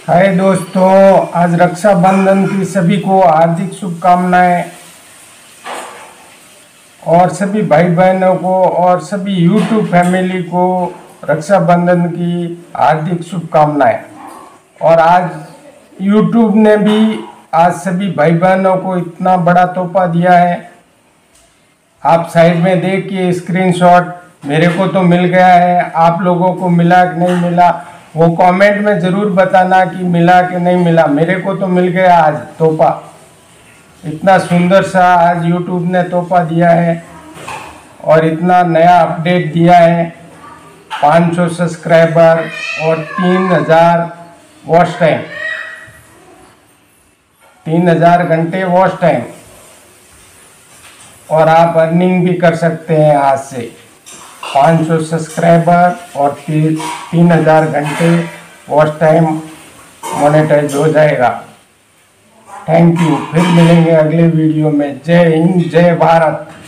हाय दोस्तों, आज रक्षाबंधन की सभी को हार्दिक शुभकामनाएं और सभी भाई बहनों को और सभी यूट्यूब फैमिली को रक्षाबंधन की हार्दिक शुभकामनाएं। और आज यूट्यूब ने भी आज सभी भाई बहनों को इतना बड़ा तोहफा दिया है। आप साइड में देखिए स्क्रीनशॉट, मेरे को तो मिल गया है, आप लोगों को मिला कि नहीं मिला वो कमेंट में ज़रूर बताना कि मिला कि नहीं मिला। मेरे को तो मिल गया आज तोहफा, इतना सुंदर सा आज यूट्यूब ने तोहफा दिया है और इतना नया अपडेट दिया है। 500 सब्सक्राइबर और 3000 वॉच टाइम, 3000 घंटे वॉच टाइम, और आप अर्निंग भी कर सकते हैं आज से। 500 सब्सक्राइबर और 3000 घंटे वॉच टाइम मोनेटाइज हो जाएगा। थैंक यू, फिर मिलेंगे अगले वीडियो में। जय हिंद, जय भारत।